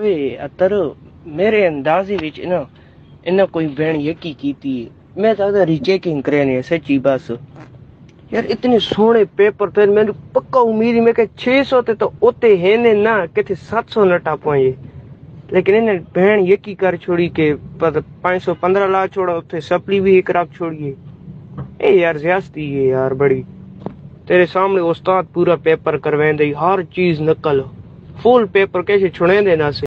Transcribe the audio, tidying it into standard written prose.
वे अतर मेरे अंदाजे विच ना इन्ना कोई बहन यकी कीती है। मैं तो रीचेकिंग करने सच्ची बस यार इतने सोहने पेपर थे मैंने पक्का उम्मीद मैं के 600 ते तो ओते है ने ना किथे 700 न टापोए लेकिन इन्हें बहन यकी कर छोड़ी के 515 ला छोड़ा उथे सप्ली भी एक रख छोड़िए। ए यार ज्यादती है यार बड़ी। तेरे सामने उस्ताद पूरा पेपर करवाए दे हर चीज नकल फुल पेपर कैसे छुड़े देना से।